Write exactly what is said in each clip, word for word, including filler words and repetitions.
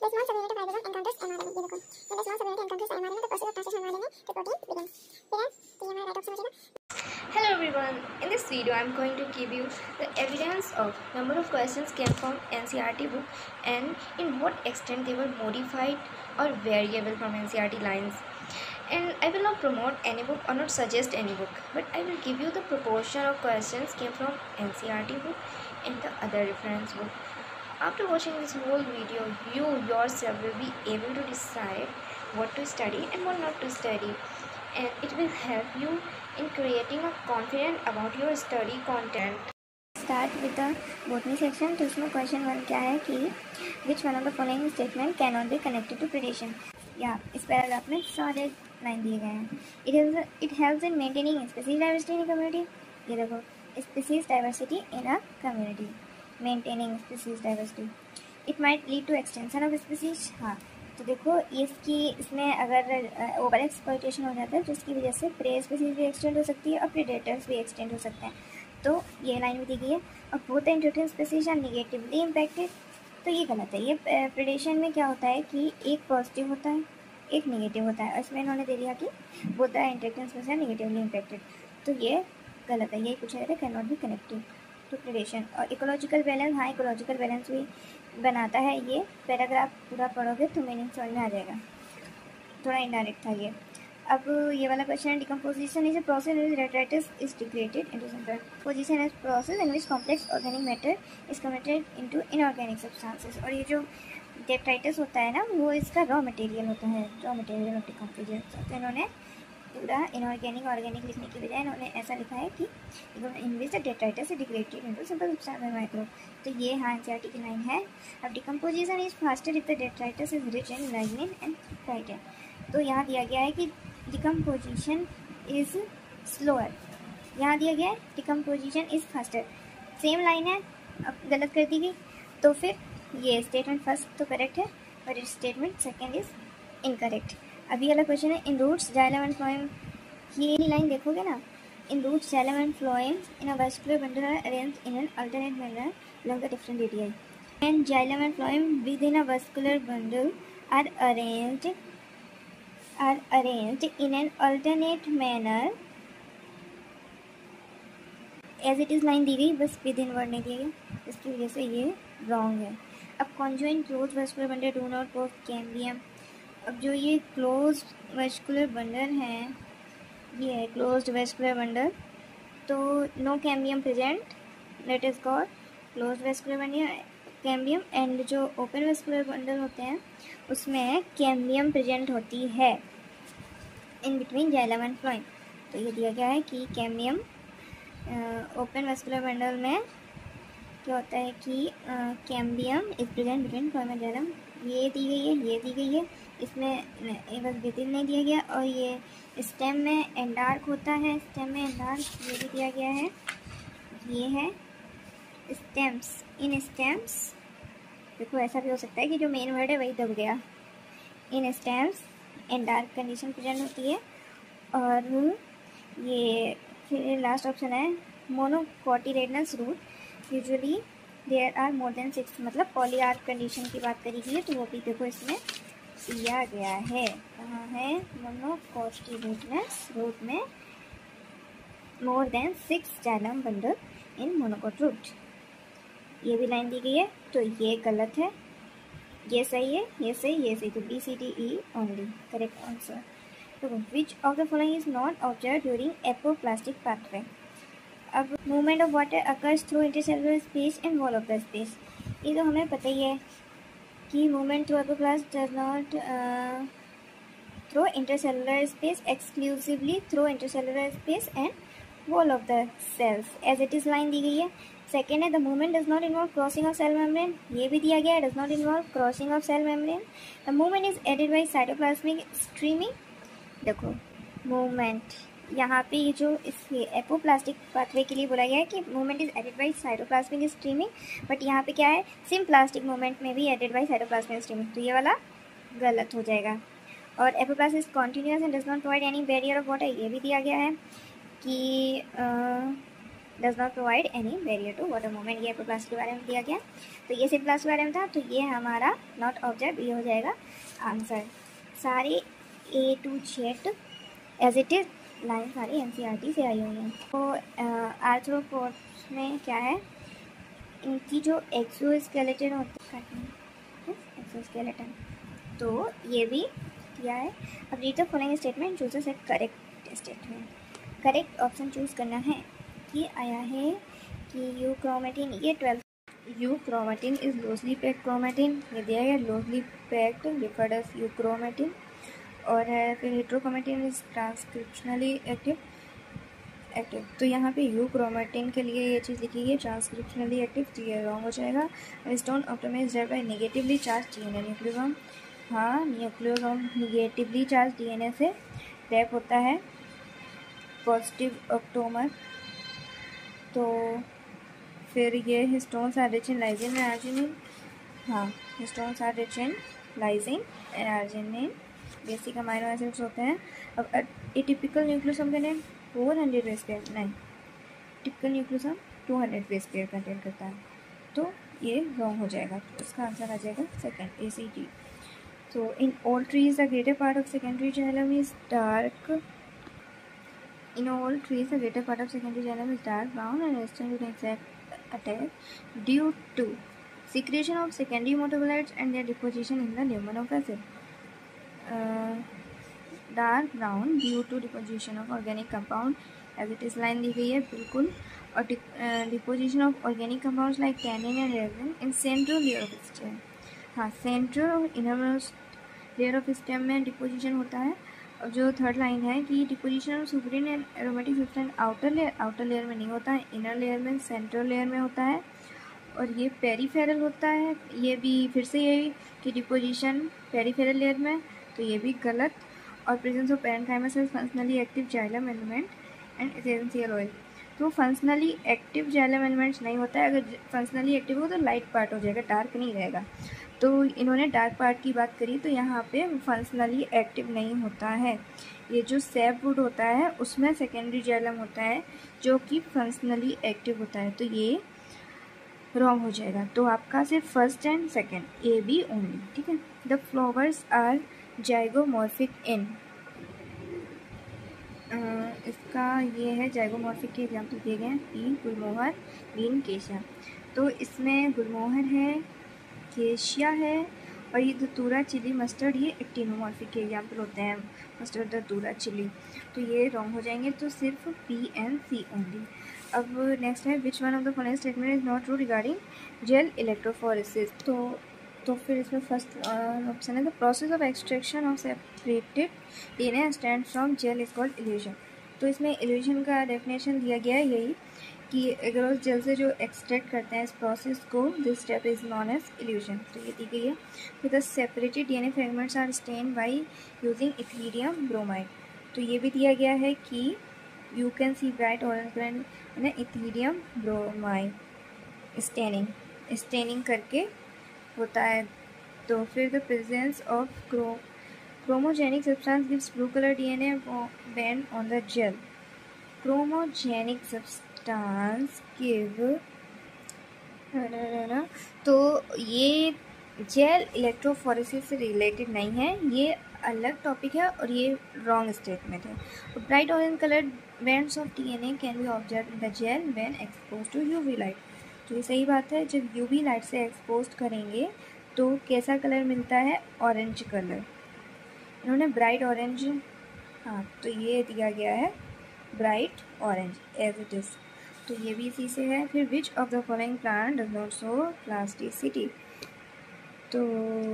The small subunit of ribosome encounters mRNA. ये देखो, when the small subunit encounters mRNA, the process of translation of mRNA to protein begins. फिर है, तो ये हमारा right option हो जाएगा। Hello everyone, in this video I am going to give you the evidence of number of questions came from N C E R T book and in what extent they were modified or variable from N C E R T lines. And I will not promote any book or not suggest any book, but I will give you the proportion of questions came from N C E R T book and the other reference book. After watching this whole video, you yourself will be able to decide what to study and what not to study, and it will help you in creating a confident about your study content. Start with the botany section. तो इसमें question one क्या है कि which one of the following statement cannot be connected to predation. या इस paragraph में सारे line दिए गए हैं. It is it helps in maintaining species diversity in a community. ये देखो, species diversity in a community. Maintaining species diversity. It might lead to extension of species. हाँ, तो देखो इसकी इसमें अगर ओवर एक्सप्लॉयटेशन हो जाता है तो इसकी वजह से प्रे स्पीसीज भी एक्सटेंड हो सकती है और प्रेडेटर्स भी एक्सटेंड हो सकते हैं. तो ये लाइन भी दी गई है. और both interacting species are negatively impacted. तो ये गलत है. ये प्रेडेशन में क्या होता है कि एक पॉजिटिव होता है एक नेगेटिव होता है, और इसमें इन्होंने दे दिया कि both the interacting species are negatively impacted. तो ये गलत है. ये पूछा जाता है can not be connected to predation. और इकोलॉजिकल बैलेंस, हाँ इकोलॉजिकल बैलेंस भी बनाता है. ये पैराग्राफ पूरा पढ़ोगे तो मीनिंग समझ में आ जाएगा. थोड़ा इनडायरेक्ट था ये. अब ये वाला क्वेश्चन है decomposition is a process in which detritus is degraded into simple position as process in which complex organic matter is converted into inorganic substances. और ये जो डेट्राइटिस होता है ना, वो इसका रॉ मटेरियल होता है, रॉ मटेरियल ऑफ डिकम्पोजिशन. तो इन्होंने पूरा इनऑर्गेनिक ऑर्गेनिक लिखने की बजाय इन्होंने ऐसा लिखा है कि in which the detritus is degraded into simple substance micro. तो ये हाँ एनसीईआरटी की लाइन है. अब decomposition is faster if the detritus is rich in lignin and chitin. तो यहाँ दिया गया है कि डिकम्पोजिशन इज स्लोअर. यहाँ दिया गया है decomposition is faster. Same line है, अब गलत कर दी गई. तो फिर ये स्टेटमेंट फर्स्ट तो करेक्ट है और स्टेटमेंट सेकेंड इज इनकरेक्ट. अभी वाला क्वेश्चन है in roots xylem and phloem. ये लाइन देखोगे ना, in roots xylem and phloem in a vascular bundle are arranged in an alternate manner along the different radii. And xylem and phloem within a vascular bundle are arranged are arranged in an alternate manner as it is line दी गई, बस within word नहीं दिया गया, इसकी वजह से ये wrong है. अब conjoined closed vascular bundle do not cause cambium. अब जो ये closed vascular bundle है, ये है closed vascular bundle, तो no cambium present, that is called close vascular bundle cambium. And जो ओपन वेस्कुलर बंडल होते हैं उसमें कैम्बियम प्रेजेंट होती है in between xylem and phloem. तो ये दिया गया है कि कैम्बियम ओपन वेस्कुलर बंडल में क्या होता है कि cambium is present between phloem and xylem. ये दी गई है, ये दी गई है. इसमें बस विदिन नहीं दिया गया. और ये स्टेम में एंडार्क होता है, स्टेम में एंडार्क ये भी दिया गया है. ये है स्टेम्स. इन स्टेम्स देखो ऐसा भी हो सकता है कि जो मेन वर्ड है वही दब गया. In stems and dark condition present होती है. और ये फिर लास्ट ऑप्शन है monocotyledonous root. Usually there are more than six, मतलब पॉलीआर्क कंडीशन की बात करी गई है, तो वो भी देखो इसमें दिया गया है. कहाँ है? मोनोकोटिलेडनस रूट में more than six xylem bundle in monocot root. ये भी लाइन दी गई है, तो ये गलत है. ये सही है, ये सही, ये सही. तो B C D E only correct answer. तो which of the following is not observe during apoplastic pathway. अब movement of water occurs through intercellular space and wall of the space. ये तो हमें पता ही है कि movement through apoplast does not through intercellular space, exclusively through intercellular space and wall of the cells. As it is line दी गई है. सेकेंड है the movement does not involve crossing of cell membrane. ये भी दिया गया है, does not involve crossing of cell membrane. The movement is aided by cytoplasmic streaming. देखो मूवमेंट यहाँ पे ये जो इस एपोप्लास्टिक पाथवे के लिए बोला गया है कि movement is aided by cytoplasmic streaming, but यहाँ पे क्या है सिम्प्लास्टिक मूवमेंट में भी एडेड बाई साइटोप्लाज्मिक स्ट्रीमिंग. तो ये वाला गलत हो जाएगा. और apoplast is continuous and does not provide any barrier of water. ये भी दिया गया है कि does not provide any barrier to water movement. ये आपको प्लास्टिक के बारे में दिया गया, तो ये सिर्फ प्लास्टिक के बारे में था, तो ये हमारा नॉट ऑब्जेक्ट, ये हो जाएगा आंसर। सारे A to Z as it is line सारी एनसीईआरटी से आई हुई हैं। तो आर्थ्रोपोड्स में क्या है, इनकी जो एक्सोस्केलेटन होता है, एक्सोस्केलेटन, तो ये भी किया है। अब read the following statement, choose a correct statement. Correct option choose करना है कि आया है कि यू क्रोमेटिन, ये twelfth euchromatin is loosely packed chromatin, ये दिया गया loosely packed referred as euchromatin. और है फिर heterochromatin is transcriptionally active active तो यहाँ पे यू क्रोमेटिन के लिए ये चीज़ लिखी है ट्रांसक्रिप्शनली एक्टिव, तो ये रॉन्ग हो जाएगा। Histone octamer by negatively charge DNA nucleosome, हाँ न्यूक्लियोसोम निगेटिवली चार्ज डीएनए से रैप होता है पॉजिटिव ऑप्टोमर। तो फिर ये histones are rich in lysine and arginine, हाँ histones are rich in lysine and arginine, basic amino acids होते हैं। अब atypical nucleosome contain four hundred base pair, नहीं typical nucleosome two hundred base pair contain करता है, तो ये wrong हो जाएगा। तो इसका आंसर आ जाएगा सेकंड, ए सी टी। तो in all trees the greater part of secondary xylem is dark In all trees, the greater part of secondary xylem is dark brown and resistant to insect attack due to secretion of secondary metabolites and their deposition in the lumen of acid. Uh, dark brown due to deposition of organic compound, as it is line दी गई है बिल्कुल, और deposition of organic compounds like tannin and resin in central layer of stem. हाँ central और innermost layer of stem में deposition होता है। और जो थर्ड लाइन है कि deposition of suberin and aromatic substance outer layer, outer layer में नहीं होता है, इनर लेयर में सेंट्रल लेयर में होता है। और ये पेरीफेरल होता है, ये भी फिर से यही कि डिपोजिशन पेरीफेरल लेयर में, तो ये भी गलत। और presence of parenchyma cells functionally active xylem element and essential oil, तो फंक्शनली एक्टिव जाइलम एलिमेंट्स नहीं होता है। अगर फंक्शनली एक्टिव हो तो लाइट पार्ट हो जाएगा, डार्क नहीं रहेगा। तो इन्होंने डार्क पार्ट की बात करी, तो यहाँ पे फंक्शनली एक्टिव नहीं होता है। ये जो सैपवुड होता है उसमें सेकेंडरी जाइलम होता है जो कि फंक्शनली एक्टिव होता है, तो ये रॉन्ग हो जाएगा। तो आपका सिर्फ first and second, A B only, ठीक है। The flowers are zygomorphic in, इसका ये है जाइगोमॉर्फिक के एग्जाम्पल दिए गए हैं, पी गुलमोहर, ग्रीन केशिया। तो इसमें गुलमोहर है, केशिया है, और ये धतूरा चिली मस्टर्ड, ये एक्टिनोमॉर्फिक के एग्जाम्पल होते हैं, मस्टर्ड धतूरा चिली, तो ये रॉन्ग हो जाएंगे। तो सिर्फ पी एंड सी ओनली। अब नेक्स्ट है which one of the following statement is not true regarding gel electrophoresis. तो तो फिर इसमें फर्स्ट ऑप्शन है the process of extraction of separated DNA stand from gel is called elution. तो इसमें evolution का डेफिनेशन दिया गया है यही कि एग्रोस जेल से जो एक्सट्रैक्ट करते हैं इस प्रोसेस को, this step is known as elution, तो ये दी गई है। फिर the separated DNA fragments are stain by using ethidium bromide, तो ये भी दिया गया है कि you can see bright orange grand है इथीरियम ब्रोमाइड स्टेनिंग स्टेनिंग करके होता है। तो फिर द प्रेजेंस ऑफ क्रो chromogenic substance gives blue colour DNA band on the gel. Chromogenic substance give, तो ये जेल इलेक्ट्रोफोरेसिस से रिलेटेड नहीं है, ये अलग टॉपिक है और ये रॉन्ग स्टेटमेंट है। Bright orange colour bands of DNA can be observe in the gel when expose to UV light, तो ये सही बात है। जब यूवी लाइट से एक्सपोज करेंगे तो कैसा कलर मिलता है, ऑरेंज कलर। इन्होंने ब्राइट ऑरेंज, हाँ तो ये दिया गया है bright orange as it is, तो ये भी इसी से है। फिर which of the following plant does not show plasticity, तो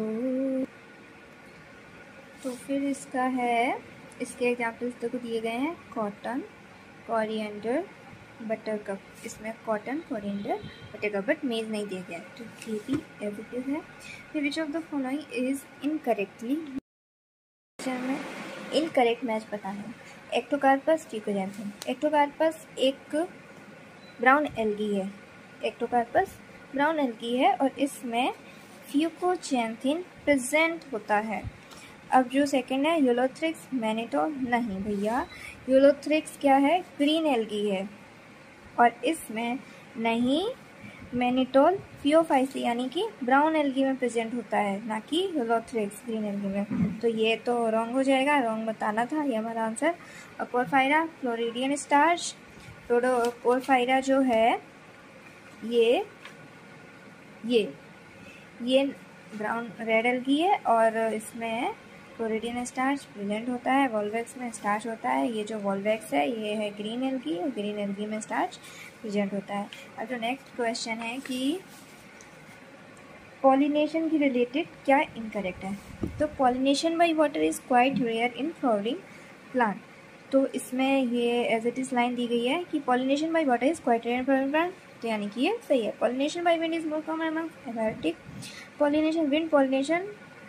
तो फिर इसका है, इसके एग्जाम्पल्स तक दिए गए हैं कॉटन, कोरिएंडर, बटरकप। इसमें cotton, coriander, buttercup, but maize नहीं दिया गया, तो ये भी एज इट इज़ है। फिर which of the following is incorrectly, में इनकरेक्ट मैच बताना है। Ectocarpus, fucoxanthin. एक्टोकार्पस एक ब्राउन एल्गी है, एक्टोकार्पस ब्राउन एल्गी है और इसमें फ्यूकोजैंथिन प्रेजेंट होता है। अब जो सेकंड है यूलोथ्रिक्स मैनिटो, नहीं भैया यूलोथ्रिक्स क्या है, ग्रीन एल्गी है और इसमें नहीं मैनिटोल फियोफाइसी यानी कि ब्राउन एल्गी में प्रेजेंट होता है, ना कि होलोथ्रिक्स ग्रीन एल्गी में। तो ये तो रॉन्ग हो जाएगा, रॉन्ग बताना था, ये हमारा आंसर। और पोरफायरा फ्लोरिडियन स्टार्च, पोरफायरा जो है ये ये ये ब्राउन रेड एल्गी है और इसमें फ्लोरिडियन स्टार्च प्रेजेंट होता है, वॉल्वेक्स में स्टार्च होता है। ये जो वॉल्वेक्स है ये है ग्रीन एल्गी, और ग्रीन एल्गी में स्टार्च प्रेजेंट होता है। अब जो नेक्स्ट क्वेश्चन है कि पॉलिनेशन की रिलेटेड क्या इनकरेक्ट है। तो pollination by water is quite rare in flowering plant. तो इसमें ये एज इट इज़ लाइन दी गई है कि pollination by water is quite rare in flowering plant, तो यानी कि ये सही है। Pollination by wind is more common among abiotic. Pollination wind pollination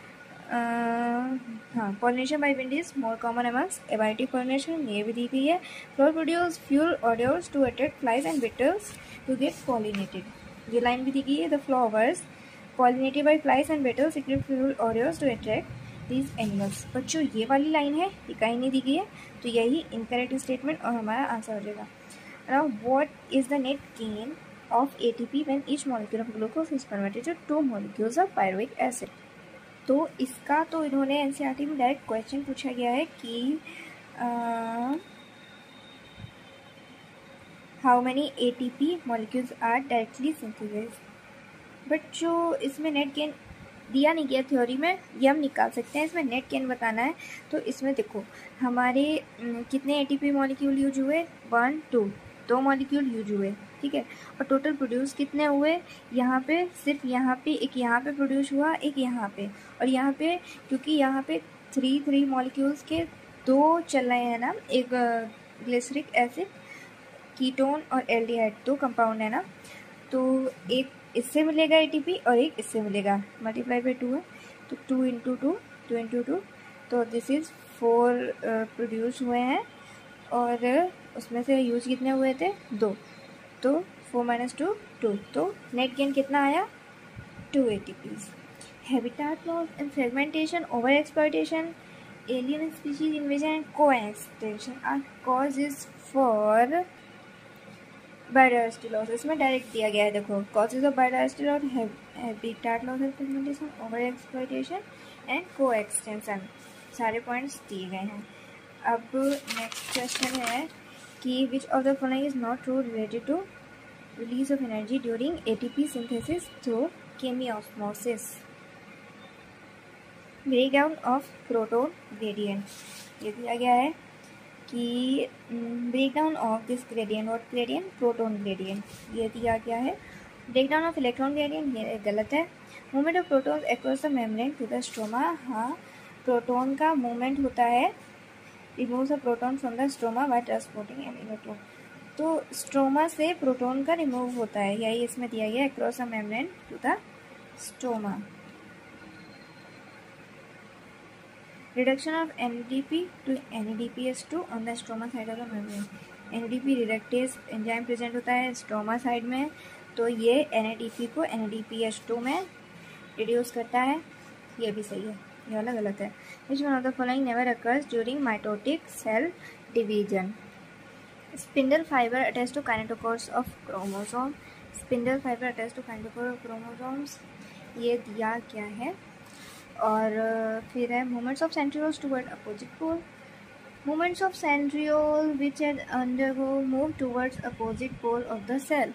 हाँ pollination by wind is more common among abiotic pollination, ये भी दी गई है। Flower produce foul odours to attract flies and beetles to get pollinated, ये line भी दी गई है। The flowers pollinated by flies and beetles secrete foul odours to attract these animals. बच्चों ये वाली लाइन है, ये कहीं नहीं दी गई है, तो यही इनकरेक्ट स्टेटमेंट और हमारा आंसर हो जाएगा। Now, what is the net gain of A T P when each molecule of glucose is converted to two molecules of pyruvic acid? तो इसका तो इन्होंने N C E R T में direct question पूछा गया है कि how many A T P molecules are directly synthesized, but जो इसमें नेट गेन दिया नहीं गया थ्योरी में, ये हम निकाल सकते हैं। इसमें नेट गेन बताना है तो इसमें देखो हमारे कितने A T P molecule use हुए, वन टू दो मॉलिक्यूल यूज हुए, ठीक है। और टोटल प्रोड्यूस कितने हुए, यहाँ पे सिर्फ यहाँ पे एक यहाँ पे प्रोड्यूस हुआ, एक यहाँ पे और यहाँ पे, क्योंकि यहाँ पे थ्री थ्री मॉलिक्यूल्स के दो चल रहे हैं ना, एक ग्लिसरिक एसिड कीटोन और एल्डिहाइड दो कंपाउंड है ना, तो एक इससे मिलेगा A T P और एक इससे मिलेगा, मल्टीप्लाई बाई टू है तो two into two two into two, तो दिस इज़ फोर प्रोड्यूस हुए हैं और उसमें से यूज कितने हुए थे, दो, तो फोर माइनस टू टू, तो नेट गेन कितना आया, two A T Ps। Habitat loss and fragmentation, over exploitation, alien species invasion and co extinction are causes for biodiversity loss. इसमें डायरेक्ट दिया गया है, देखो causes of biodiversity loss, habitat loss and fragmentation, over exploitation and co extinction, सारे points दिए गए हैं। अब नेक्स्ट क्वेश्चन है कि which of the following is not true related to release of energy during A T P synthesis through chemiosmosis. Break down of proton gradient, ये दिया गया है कि break down of this gradient, what gradient, proton gradient, ये दिया गया है। Break down of electron gradient, ये गलत है। Movement of proton across the membrane to the stroma, हाँ प्रोटोन का मूवमेंट होता है, remove the proton from the stroma by transporting an electron, तो स्ट्रोमा से प्रोटोन का रिमूव होता है, यही इसमें दिया गया across the membrane to the stroma. Reduction of N A D P to N A D P H two on the stroma side of the membrane, N A D P reductase enzyme present होता है stroma side में, तो ये N A D P को N A D P H two में reduce करता है, ये भी सही है, ये वाला गलत है। Which one of the following never occurs during mitotic cell division? Spindle fiber attached to kinetochores of chromosome, spindle fiber attached to kinetochore of chromosomes, ये दिया क्या है। और फिर है movements of centrioles toward opposite pole, movements of centriole which had undergo move towards opposite pole of the cell,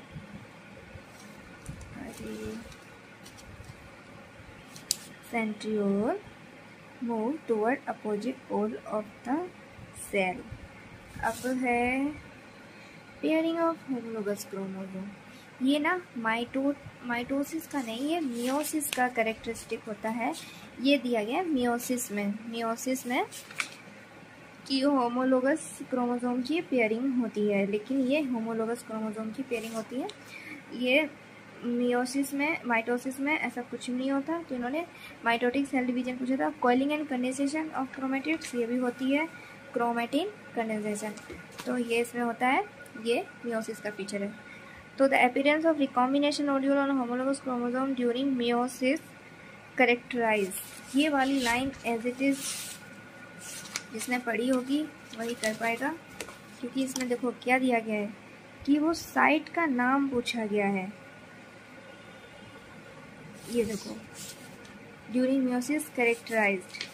centriole move toward opposite pole of the cell। अब है pairing of homologous chromosome, ये ना माइटो mitosis का नहीं, ये meiosis का characteristic होता है, ये दिया गया मियोसिस में, मियोसिस में कि होमोलोगस क्रोमोसोम की पेयरिंग होती है, लेकिन ये होमोलोगस क्रोमोसोम की पेयरिंग होती है, ये मियोसिस में, माइटोसिस में ऐसा कुछ नहीं होता। तो इन्होंने माइटोटिक सेल डिवीजन पूछा था। Coiling and condensation of chromatids, ये भी होती है क्रोमेटिन कंडेंसेशन, तो ये इसमें होता है, ये मियोसिस का फीचर है। तो the appearance of recombination nodule on homologous chromosome during meiosis characterise, ये वाली लाइन एज इट इज जिसने पढ़ी होगी वही कर पाएगा, क्योंकि इसमें देखो क्या दिया गया है कि वो साइट का नाम पूछा गया है। ये देखो, during meiosis characterised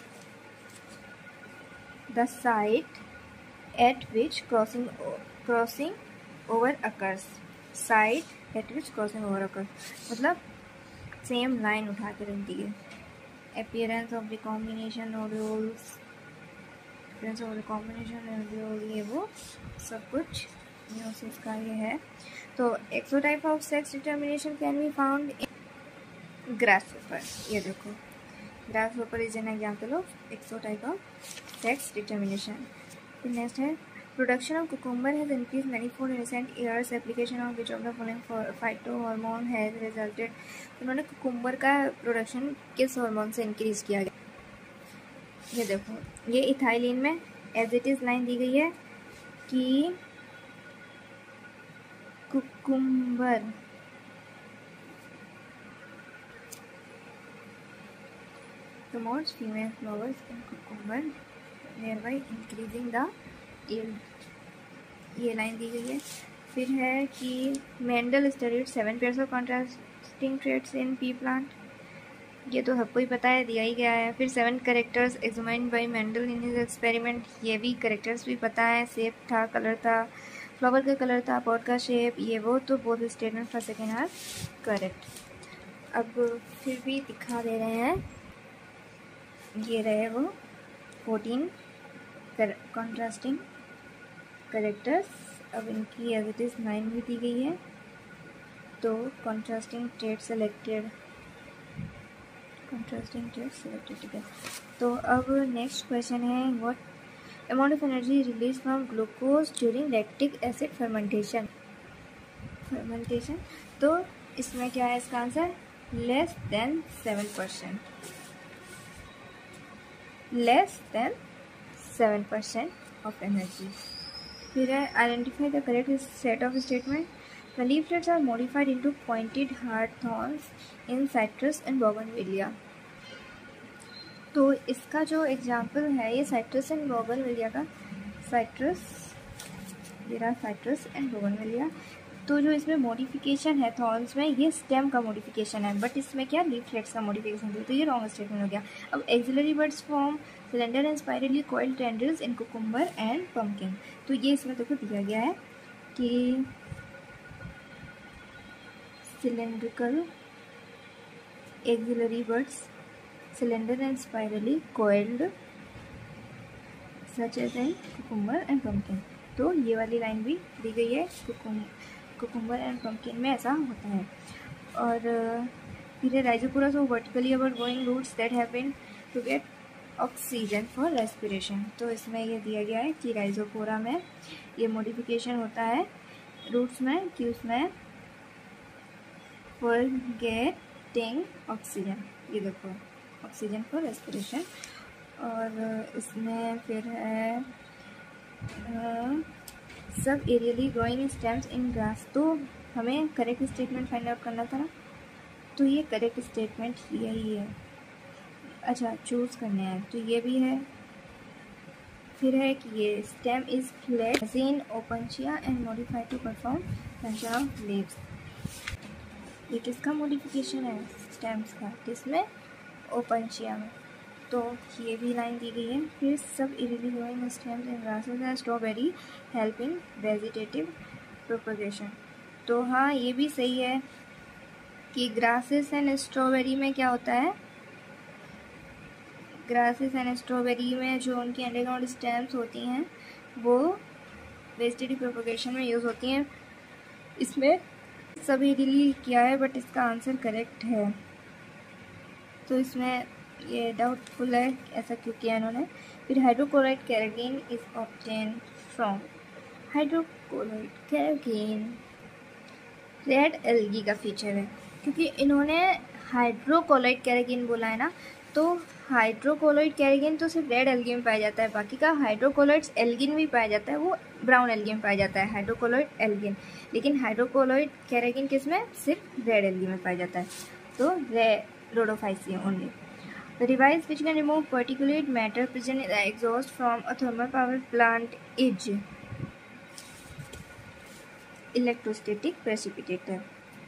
the site at which crossing crossing over occurs. Site at which crossing over occurs मतलब सेम लाइन उठा के रख दी है। Appearance of recombination nodules, appearance of recombination nodule, ये वो सब कुछ मियोसिस का ये है। तो XO type of sex determination can be found in grasshopper. ये देखो, grasshopper is an example of XO type of sex determination. फिर नेक्स्ट है, production of cucumber has increase manifold in recent years, application of which of the following phytohormone has resulted. उन्होंने cucumber का production किस hormone से increase किया गया। ये देखो, ये इथाइलिन में एज इट इज लाइन दी गई है कि cucumber promotes female flowers in cucumber thereby increasing the yield, ये लाइन दी गई है। फिर है कि Mendel studied seven pairs of contrasting traits in pea plant, ये तो सबको ही पता है, दिया ही गया है। फिर seven characters examined by Mendel in his experiment, ये भी करेक्टर्स भी पता है, शेप था, कलर था, फ्लावर का कलर था, पॉट का शेप, ये वो, तो both statement first second are correct. अब फिर भी दिखा दे रहे हैं, ये रहे वो फोर्टीन कॉन्ट्रास्टिंग करेक्टर्स। अब इनकी एज इट इज नाइन भी दी गई है। तो contrasting trait selected, contrasting trait selected, ठीक है। तो अब नेक्स्ट क्वेश्चन है, what amount of energy release from glucose during lactic acid fermentation. Fermentation तो इसमें क्या है इसका answer, less than seven percent, less than seven percent of energy. फिर है, identify the correct set of statement. The leaflets are modified into pointed hard thorns in citrus and bougainvillea. तो इसका जो एग्जाम्पल है, ये साइट्रस एंड बोगनविलिया का, citrus, ये रहा साइट्रस एंड बोगनविलिया। तो जो इसमें मॉडिफिकेशन है थॉर्न्स में, ये स्टेम का मॉडिफिकेशन है, बट इसमें क्या लीफलेट्स का मॉडिफिकेशन है, तो ये रॉन्ग स्टेटमेंट हो गया। अब axillary buds form cylinder and spirally coiled tendrils in cucumber and pumpkin. तो ये इसमें देखो दिया गया है कि cylindrical axillary buds cylinder and spirally coiled such as in cucumber and pumpkin. तो ये वाली लाइन भी दी गई है, कुकुम कुकुम्बर एंड पम्पकिन में ऐसा होता है। और फिर Rhizophora so vertically our going roots that have been to get oxygen for respiration. तो इसमें ये दिया गया है कि राइजोपोरा में ये मॉडिफिकेशन होता है रूट्स में कि उसमें फॉर गेटिंग ऑक्सीजन, ये देखो ऑक्सीजन फॉर रेस्पिरेशन। और इसमें फिर है आ, subaerially growing stems in grass. तो हमें करेक्ट स्टेटमेंट फाइंड आउट करना था ना, तो ये करेक्ट स्टेटमेंट यही है। अच्छा, चूज़ करने हैं, तो ये भी है। फिर है कि ये stem is flat in Opuntia and modified to perform function of leaves. ये किसका मॉडिफिकेशन है स्टेम्स का, किसमें, ओपनशिया में। तो ये भी लाइन दी गई है। फिर subaerially growing stems in grasses and strawberry help in vegetative propagation. तो हाँ, ये भी सही है कि ग्रासेस एंड स्ट्रॉबेरी में क्या होता है, ग्रासेस एंड स्ट्रॉबेरी में जो उनकी अंडरग्राउंड स्टेम्स होती हैं वो वेजिटेटिव प्रोपगेशन में यूज़ होती हैं। इसमें सब इरिली किया है, बट इसका आंसर करेक्ट है। तो इसमें ये डाउटफुल है ऐसा क्यों किया इन्होंने। फिर hydrochloride carotene is obtain from, hydrochloride carotene red algae का फीचर है, क्योंकि इन्होंने हाइड्रोक्लोराइड कैराटीन बोला है ना। तो हाइड्रोक्लोराइड कैराटीन तो सिर्फ रेड एल्गी में पाया जाता है, बाकी का हाइड्रोक्लोराइड्स एल्गिन भी पाया जाता है, वो ब्राउन एल्गी में पाया जाता है, हाइड्रोक्लोराइड एल्गिन। लेकिन हाइड्रोक्लोराइड कैराटीन किस में, सिर्फ रेड एल्गी में पाया जाता है। तो रे Rhodophyceae only. The device which can remove particulate matter present in the exhaust from a thermal power plant is electrostatic precipitator,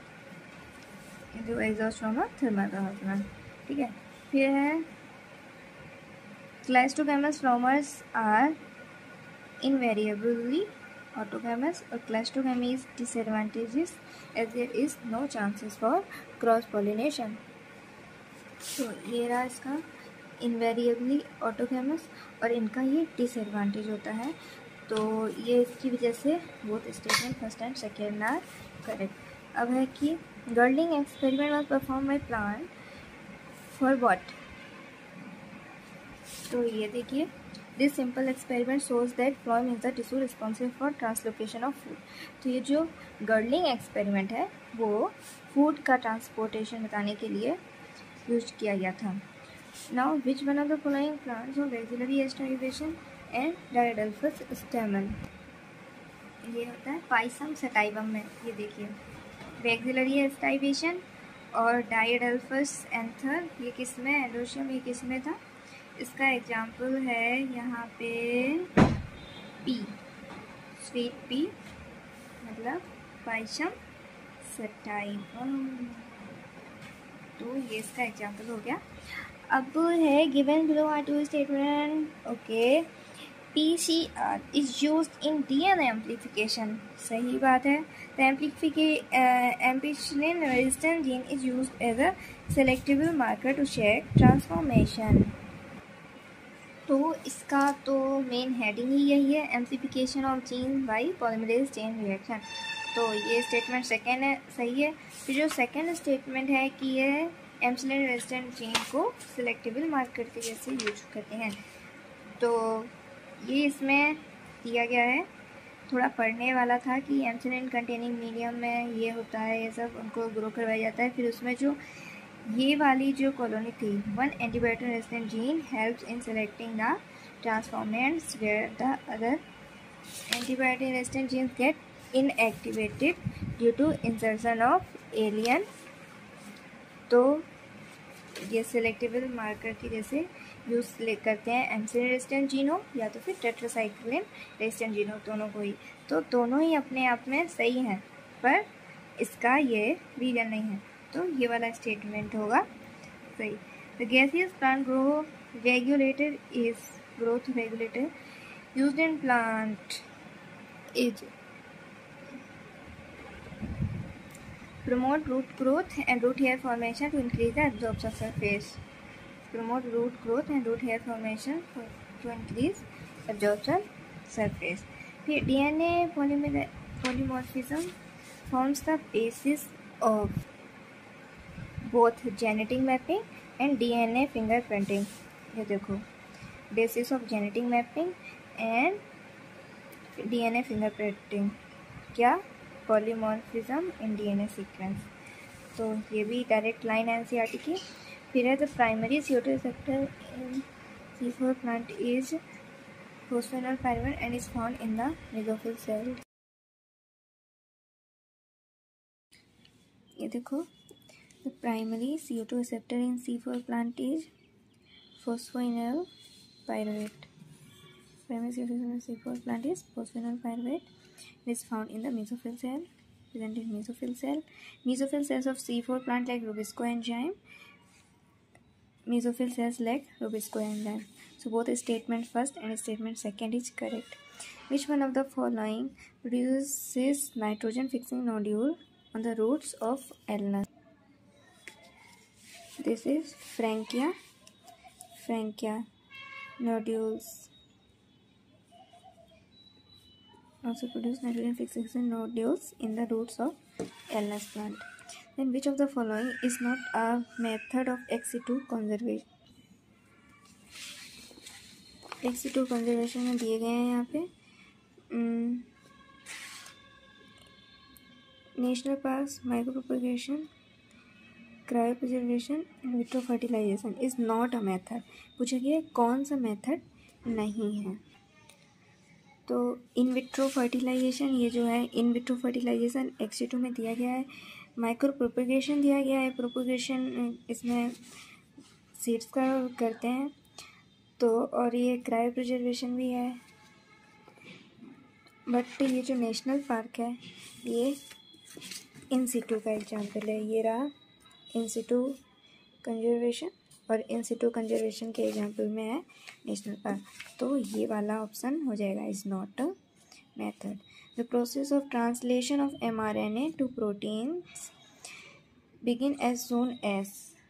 जो exhaust from a thermal power plant. ठीक है, फिर है cleistogamous flowers are invariably autogamous, or clastogamy is disadvantageous as there is no chances for cross pollination। तो ये रहा इसका invariably autogamous, और इनका ये डिसएडवांटेज होता है। तो ये इसकी वजह से both statement first and second are correct. अब है कि girdling experiment was perform by plant for what. तो ये देखिए, this simple experiment shows that phloem is the tissue responsible for translocation of food. तो ये जो गर्लिंग एक्सपेरिमेंट है वो फूड का ट्रांसपोर्टेशन बताने के लिए यूज किया गया था। Now which one of the following plants of vexillary aestivation and diadelphous stamen. ये होता है पाइसम सटाइवम में, ये देखिए वेक्सिलरी एस्टाइवेशन और डायडेल्फस एंथर, ये किस में, एंड्रोशियम ये किस में था। इसका एग्जाम्पल है यहाँ पे पी, स्वीट पी मतलब पाइसम सटाइवम। तो ये इसका एग्जाम्पल हो गया। अब है given below are two statement. Okay, P C R is used in DNA amplification, सही बात है। The ampicillin resistant gene is used as a selectable marker to check transformation. तो इसका तो मेन हेडिंग ही यही है, amplification of gene by polymerase chain reaction. तो ये स्टेटमेंट सेकेंड है, सही है। फिर जो सेकेंड स्टेटमेंट है कि ये एम्पिसिलिन रेजिस्टेंट जीन को सिलेक्टेबल मार्कर के जैसे यूज करते हैं। तो ये इसमें दिया गया है, थोड़ा पढ़ने वाला था कि एम्पिसिलिन कंटेनिंग मीडियम में ये होता है, ये सब उनको ग्रो करवाया जाता है। फिर उसमें जो ये वाली जो कॉलोनी थी, one antibiotic resistant gene helps in selecting the transformants where the other antibiotic resistant genes get inactivated due to insertion of alien. तो ये सिलेक्टेबल मार्कर की जैसे यूज करते हैं, एम्पिसिलिन रेजिस्टेंट जीन हो या तो फिर टेट्रासाइक्लिन रेजिस्टेंट जीन हो, दोनों को ही। तो दोनों ही अपने आप में सही हैं, पर इसका ये रीजन नहीं है। तो ये वाला स्टेटमेंट होगा सही। The gaseous plant grow regulator is growth regulator used in plant is promote root growth and root hair formation to increase the absorption surface. Promote root growth and root hair formation for, to increase absorption surface. फिर D N A polymorphism forms the basis of both genetic mapping and D N A fingerprinting. ये देखो, basis of genetic mapping and D N A fingerprinting क्या, polymorphism in DNA sequence. तो ये भी direct line है NCERT की। फिर है the primary C O two receptor in C four plant is phosphoenol pyruvate and is found in the mesophyll cell. ये देखो, the primary C O two receptor in C four plant is phosphoenol pyruvate. Primary C O two receptor in C four plant is phosphoenol pyruvate is found in the mesophyll cell, present in mesophyll cell. Mesophyll cells of C four plant lack Rubisco enzyme. Mesophyll cells lack Rubisco enzyme. So both statement first and statement second is correct. Which one of the following produces nitrogen fixing nodule on the roots of Ulmus? This is Frankia. Frankia nodules also produce nitrogen fixation nodules in the roots of Ulmus plant. Then which of the following is not a method of X C two conservation? X C two conservation में दिए गए हैं यहाँ पे national parks, micropropagation, cryopreservation and vitro fertilisation is not a method. पूछा गया है कौन सा मेथड नहीं है। तो इन विट्रो फर्टिलाइजेशन, ये जो है in vitro fertilisation ex situ में दिया गया है। माइक्रो प्रोपगेशन दिया गया है, प्रोपगेशन इसमें सीड्स का करते हैं। तो और ये क्रायो प्रिजर्वेशन भी है। बट ये जो नेशनल पार्क है ये इन सिटू का एग्जाम्पल है। ये रहा इन सिटू कंजर्वेशन और इन सिटू कंजर्वेशन के एग्जाम्पल में है नेशनल पार्क, तो ये वाला ऑप्शन हो जाएगा is not a method. The process of translation of M R N A to proteins begin as soon as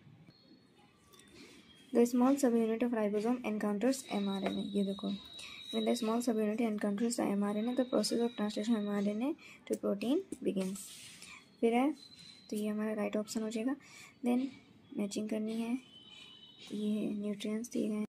the small subunit of ribosome encounters M R N A। ये देखो, when the small subunit encounters the M R N A, the process of translation of M R N A to protein begins। फिर है तो ये हमारा right option हो जाएगा। Then matching करनी है, ये न्यूट्रिएंट्स दिए गए।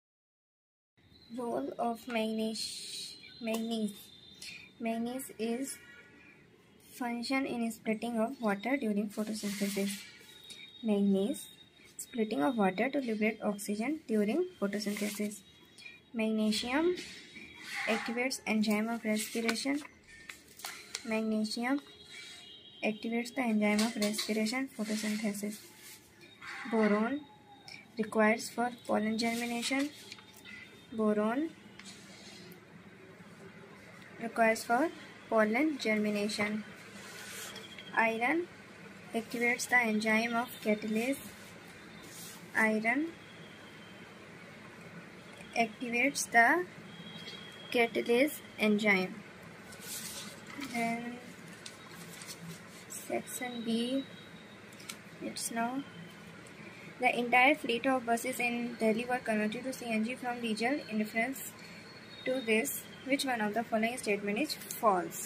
Role of manganese manganese manganese is function in splitting of water during photosynthesis। Manganese, splitting of water to liberate oxygen during photosynthesis। Magnesium activates enzyme of respiration। Magnesium activates the enzyme of respiration photosynthesis। Boron requires for pollen germination। Boron requires for pollen germination। Iron activates the enzyme of catalase। Iron activates the catalase enzyme। Then section B, it's now the entire fleet of buses in Delhi were converted to C N G from diesel. In reference to this, which one of the following statement is false?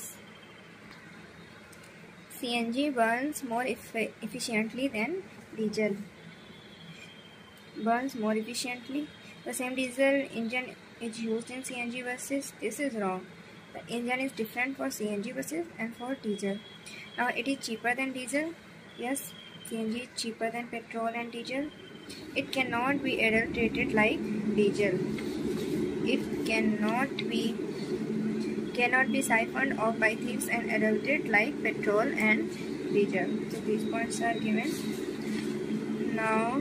C N G burns more efficiently than diesel। Burns more efficiently. The same diesel engine is used in C N G buses. This is wrong. The engine is different for C N G buses and for diesel. Now it is cheaper than diesel. Yes, C N G is cheaper than petrol and diesel. It cannot be adulterated like diesel. It cannot be cannot be siphoned off by thieves and adulterated like petrol and diesel. So these points are given. Now,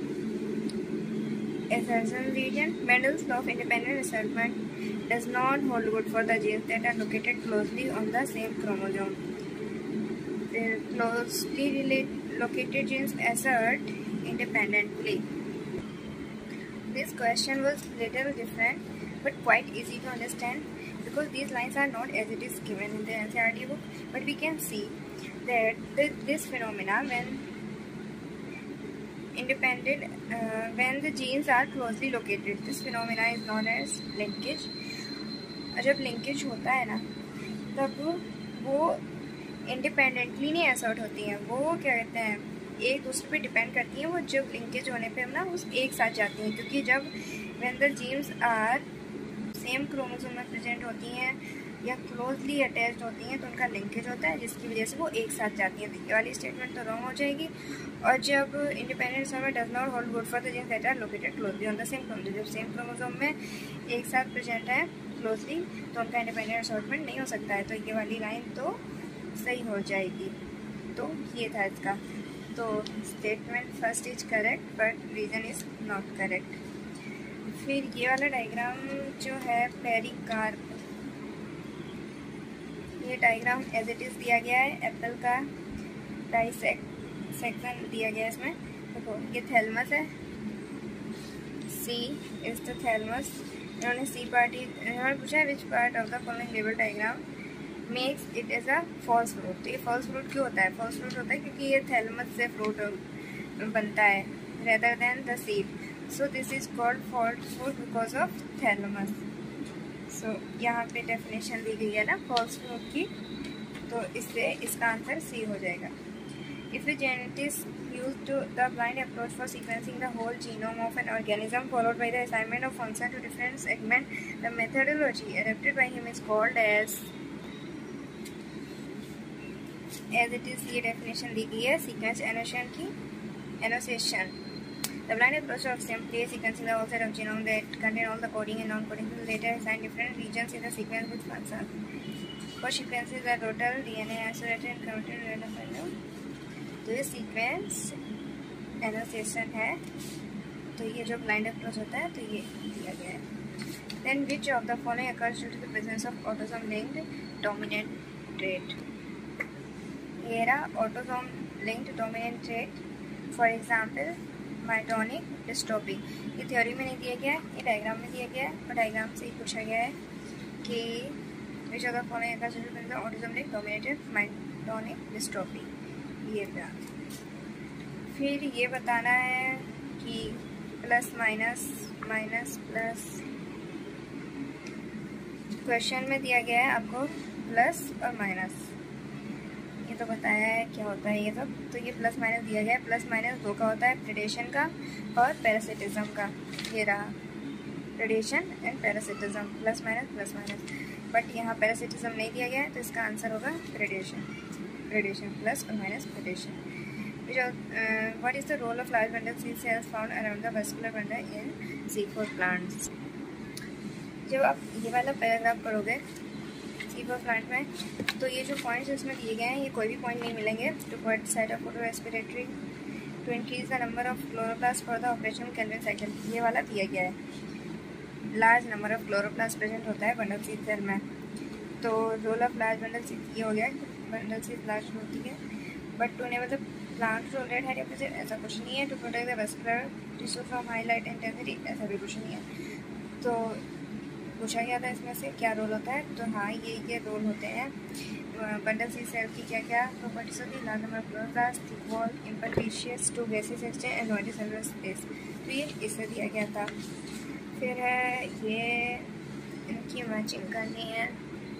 assertion region. Mendel's law of independent assortment does not hold good for the genes that are located closely on the same chromosome. The closely related located genes assert independently. This question was little different but quite easy to understand, because these lines are not as it is given in the N C E R T book, but we can see that the, this phenomena when independent uh, when the genes are closely located, this phenomena is known as linkage। जब linkage होता है ना तब वो independently नहीं assert होती हैं, वो क्या कहते हैं एक दूसरे पे डिपेंड करती हैं। वो जब linkage होने पे ना उस एक साथ जाती हैं, क्योंकि जब when the genes are same chromosome में प्रेजेंट होती हैं या क्लोजली अटैच्ड होती हैं तो उनका लिंकेज होता है, जिसकी वजह से वो एक साथ जाती हैं। तो ये वाली स्टेटमेंट तो रॉन्ग हो जाएगी। और जब independent assortment does not hold good for the genes that are located closely on the same chromosome, जब सेम क्रोमोसोम में एक साथ प्रेजेंट है क्लोजली तो उनका इंडिपेंडेंट असॉर्टमेंट नहीं हो सकता है। तो ये वाली लाइन तो सही हो जाएगी। तो ये था इसका। तो statement first is correct but reason is not correct. फिर ये वाला डायग्राम जो है पेरिकार्प, ये डायग्राम एज इट इज़ दिया गया है। एप्पल का डाइसेक्ट सेक्शन दिया गया है इसमें। देखो ये थैलमस है, सी इज द थैलमस। इन्होंने सी पार्ट इन्होंने पूछा है which part of the following label diagram makes it as a false fruit. तो ये फॉल्स फ्रूट क्यों होता है? फॉल्स फ्रूट होता है क्योंकि ये थैलमस से फ्रूट बनता है rather than the seed. So this is called false fruit because of thalamus। So यहाँ पे डेफिनेशन दी गई है ना false fruit की, तो इससे इसका आंसर सी हो जाएगा। If a genetist used to the blind approach for sequencing the whole genome of an organism followed by the assignment of function to different segments, the methodology adopted by him is called as as it is। ये definition दी गई है sequence annotation की, annotation. The blind approach of simply sequencing the whole set of genome that contain all the coding and non-coding will later assign different regions in the sequence with function. For sequences are total D N A isolated and converted to random value। तो ये sequence annotation है। तो ये जो blind approach होता है तो ये दिया गया है। Then which of the following occurs due to the presence of autosome linked dominant trait? ये रहा autosome linked dominant trait. For example, myotonic dystrophy. ये थ्योरी में नहीं दिया गया है, ये डायग्राम में दिया गया है, और डायग्राम से ही पूछा गया है कि which of the following occurs due to the presence of autosome linked dominant myotonic dystrophy. ये था. फिर ये बताना है कि plus minus minus plus, question में दिया गया है आपको प्लस और माइनस, ये तो बताया है क्या होता है ये सब. तो ये प्लस माइनस दिया गया है, प्लस माइनस दो का होता है, प्रेडेशन का और पैरासिटिज्म का. ये रहा predation and parasitism, plus minus plus minus. But यहाँ पैरासिटिज्म नहीं दिया गया है, तो इसका आंसर होगा प्रेडेशन. प्रेडेशन प्लस और minus predation. What is the role of large bundle seed cells found around the vascular bundle in C four plants? जब आप ये वाला पैराग्राफ पढ़ोगे C four प्लांट में, तो ये जो पॉइंट्स इसमें दिए गए हैं ये कोई भी पॉइंट नहीं मिलेंगे. To provide site of photorespiratory, to increase the number of chloroplast for the operation Calvin cycle, ये वाला दिया गया है. Large number of chloroplast present होता है बंडल सीड सेल में. तो role of large bundle sheath ये हो गया, बंडल सीड लार्ज होती है. But to never the plant role red head episode, ऐसा कुछ नहीं है. To protect the vascular tissue from high light intensity, ऐसा भी कुछ नहीं है. तो पूछा गया था इसमें से क्या रोल होता है. तो हाँ, ये ये रोल होते हैं. बंडल सीड सेल की क्या क्या प्रॉपर्टीज होती है? Large number of chloroplast, thick wall, impervious to gases exchange and multicellular space. तो ये इससे दिया गया था. फिर है ये इनकी मैचिंग करनी है.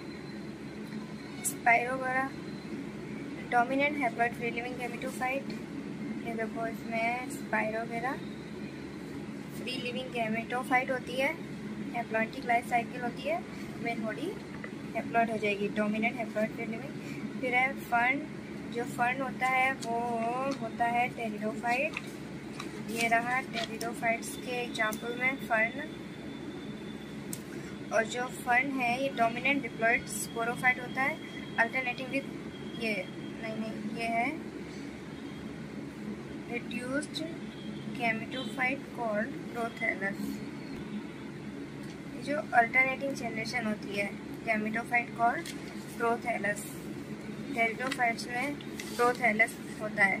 Spirogyra dominant haploid free living gametophyte. ये देखो इसमें स्पाइरोगोरा फ्री लिविंग गैमेटोफाइट होती है. हैप्लॉइड लाइफ साइकिल होती है, मेन बॉडी हैप्लॉइड हो जाएगी. Dominant haploid free living. फिर है फर्न. जो फर्न होता है वो होता है टेरिडोफाइट. ये रहा टेरिडोफाइट्स के एग्जाम्पल में फर्न. और जो फर्न है ये डोमिनेंट डिप्लॉइड स्पोरोफाइट होता है. अल्टरनेटिव विद ये नहीं नहीं ये है रिड्यूस्ड गैमेटोफाइट कॉल्ड प्रोथैलस. जो अल्टरनेटिव जनरेशन होती है गैमेटोफाइट कॉल्ड प्रोथैलस. टेरिडोफाइट्स में प्रोथैलस होता है.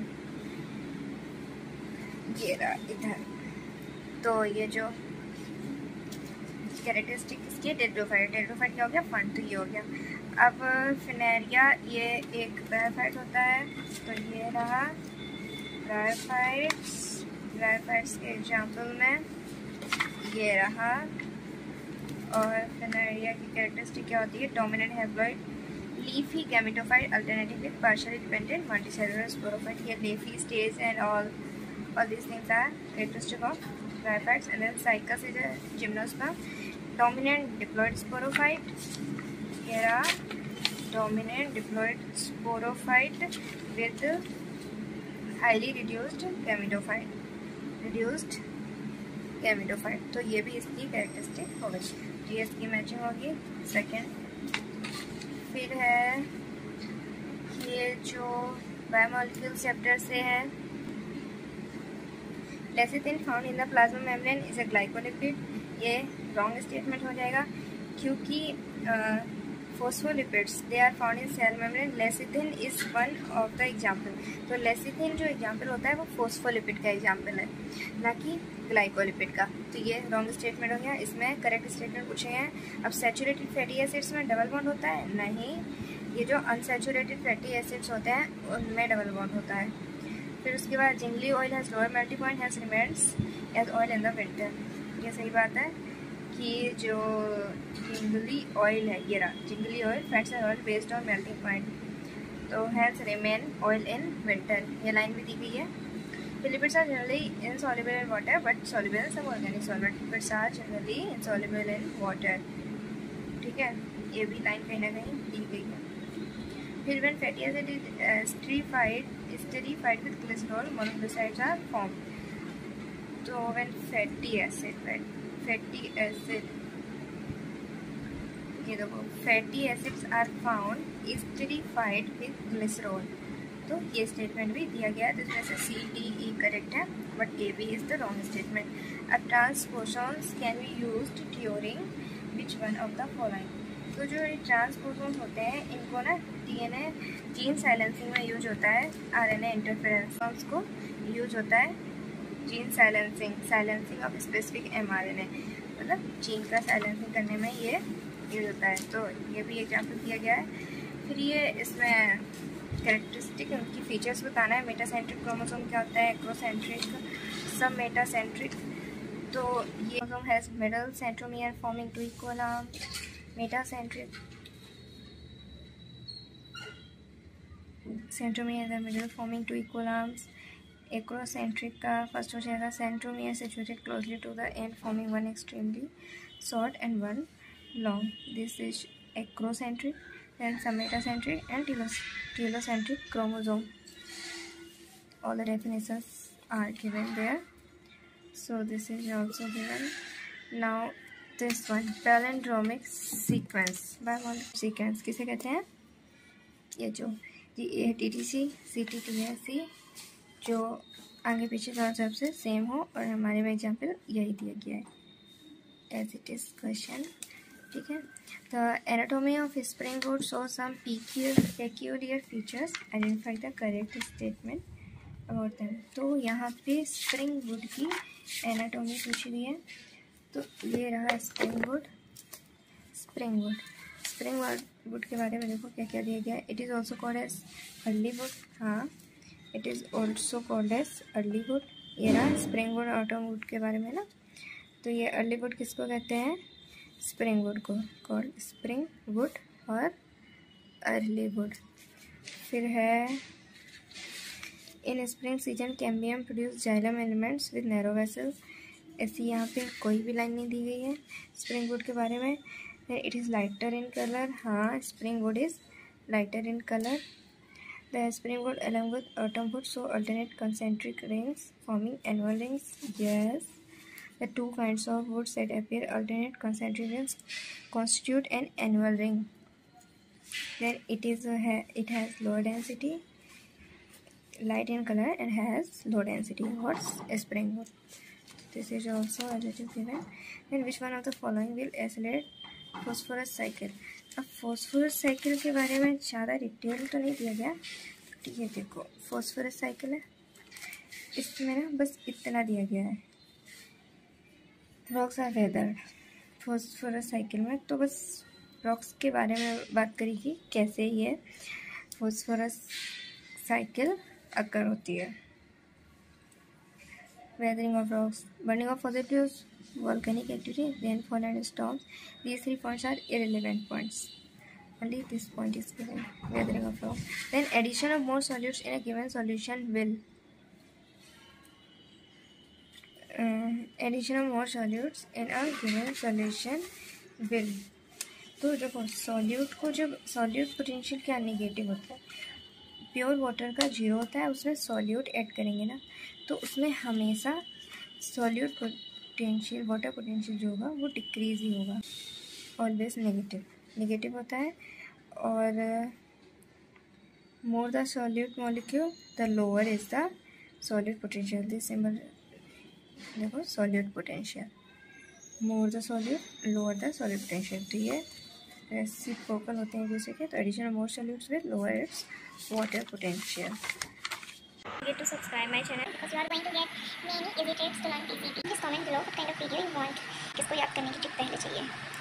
ये रहा इधर. तो ये जो कैरेक्टरिस्टिक इसकी टेरिडोफाइट, टेरिडोफाइट क्या हो गया? फंड. तो ये हो गया. अब फिनेरिया ये एक ब्रायोफाइट होता है. तो ये रहा ब्रायोफाइट्स. ब्रायोफाइट्स के एग्जाम्पल में ये रहा. और फिनेरिया की कैरेक्टरिस्टिक क्या होती है? Dominant haploid leafy gametophyte alternative with partially dependent multicellular sporophyte. ये leafy stage and all all these things are characteristic of bryophytes. And then Cycas is a gymnosperm. Dominant diploid sporophyte. ये रहा dominant diploid sporophyte with highly reduced gametophyte. Reduced gametophyte. तो ये भी इसकी characteristic होगी. तो ये इसकी मैचिंग होगी सेकेंड. फिर है ये जो बायोमोलिक्यूल चैप्टर से है. Lecithin found in the plasma membrane is a glycolipid. ये रॉन्ग स्टेटमेंट हो जाएगा क्योंकि phospholipids they are found in cell membrane. Lecithin is one of the example. तो लेसिथिन जो एग्जाम्पल होता है वो फोस्फोलिपिड का एग्जाम्पल है, ना कि ग्लाइकोलिपिड का. तो ये रॉन्ग स्टेटमेंट हो गया. इसमें करेक्ट स्टेटमेंट पूछे हैं. अब सैचुरेटेड फैटी एसिड्स में डबल बॉन्ड होता है? नहीं. ये जो अनसैचुरेटेड फैटी एसिड्स होते हैं उनमें डबल बॉन्ड होता है. फिर उसके बाद gingelly oil has lower melting point has remains as oil in the winter. ये सही बात है कि जो जिंगली ऑयल है, ये रहा gingelly oil fats are oil based on melting point, तो has remain oil in winter. ये लाइन भी दी गई है. Lipids are generally insoluble in water but soluble in सब organic solvent. Lipids are generally insoluble in water. ठीक है, ये भी लाइन कहीं ना कहीं दी गई है. फिर when fatty acid is esterified esterified with glycerol monoglicides are formed. So when fatty acid fatty acid ये देखो fatty acids are found esterified with glycerol. तो ये स्टेटमेंट भी दिया गया है, तो इसमें से सी डी ई करेक्ट है, but A B is the wrong statement. अब transposons can be used during which one of the following. तो जो ये ट्रांसपोजन्स होते हैं इनको ना डीएनए जीन साइलेंसिंग में यूज होता है, आरएनए इंटरफेरेंस को यूज होता है gene silencing silencing of specific mRNA, मतलब जीन का साइलेंसिंग करने में ये यूज होता है। तो ये भी एग्जाम्पल दिया गया है। फिर ये इसमें कैरेक्टरिस्टिक उनकी फीचर्स बताना है। मेटासेंट्रिक क्रोमोसोम क्या होता है, एक्रोसेंट्रिक, सब मेटासेंट्रिक। तो ये chromosome has middle centromere forming two equal arms, metacentric centromere the middle forming two equal arms. Acrocentric का फर्स्ट हो जाएगा centromere situated closely to the end forming one extremely short and one long, this is acrocentric. Then some metacentric and telocentric chromosome. All the definitions are given there. So this is also given. Now this one, palindromic sequence. Palindromic sequence किसे कहते हैं? ये जो ये T T C C T T S C जो आगे पीछे दोनों तरफ से सेम हो, और हमारे में एग्जाम्पल यही दिया गया है एज इट इज क्वेश्चन। ठीक है। The anatomy of spring wood show some peculiar features, identify the correct statement about them. तो यहाँ पे स्प्रिंग वुड की एनाटोमी पूछी गई है। तो ये रहा spring wood. Spring wood spring wood के बारे में देखो क्या क्या दिया गया है। It is also called as early wood. हाँ, it is also called as early wood. ये रहा स्प्रिंग वुड ऑटम वुड के बारे में ना। तो ये अर्ली वुड किसको कहते हैं? स्प्रिंग वुड को, कॉल्ड स्प्रिंग वुड और अर्ली वुड। फिर है in spring season cambium produce xylem elements with narrow vessels. ऐसी यहाँ पे कोई भी लाइन नहीं दी गई है स्प्रिंग वुड के बारे में। It is lighter in colour. हाँ, spring wood is lighter in colour. The spring wood along with autumn wood show alternate concentric rings forming annual rings. Yes, the two kinds of woods that appear alternate concentric rings constitute an annual ring. Then it is a ha it has low density, light in color, and has low density. What's a spring wood? This is also as it is given. Then which one of the following will accelerate phosphorus cycle? अब phosphorus cycle के बारे में ज़्यादा detail तो नहीं दिया गया। ये देखो phosphorus cycle है, इसमें ना बस इतना दिया गया है, rocks are weathered. Phosphorus cycle में तो बस रॉक्स के बारे में बात करेगी, कैसे ये फॉस्फोरस साइकिल अकर होती है। Weathering of rocks, burning of fossil fuels, volcanic activity, rainfall and storms. These three points are irrelevant points, only this point is given. Weathering of rocks. Then addition of more solutes in a given solution will uh, addition of more solutes in a given solution will तो देखो solute को, जब solute potential क्या negative होता है, pure water का zero होता है, उसमें सॉल्यूट ऐड करेंगे ना तो उसमें हमेशा सॉल्यूट पोटेंशियल, वाटर पोटेंशियल जो होगा वो डिक्रीज ही होगा, ऑलवेज नेगेटिव नेगेटिव होता है। और more the solute molecule the lower is the solute potential. This symbol देखो solute potential, more the solute lower the solute potential. तो ये रेसिप्रोकल होते हैं जैसे कि, तो addition of more solutes with lower its water potential. Forget to subscribe my channel because you are going to get many easy tips to learn P C B. Just comment below what kind of video you want. किसको याद करने की trick पहले चाहिए।